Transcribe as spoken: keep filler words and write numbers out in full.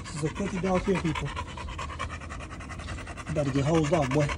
This is a cookie dog here, people. You about to get hosed off, boy.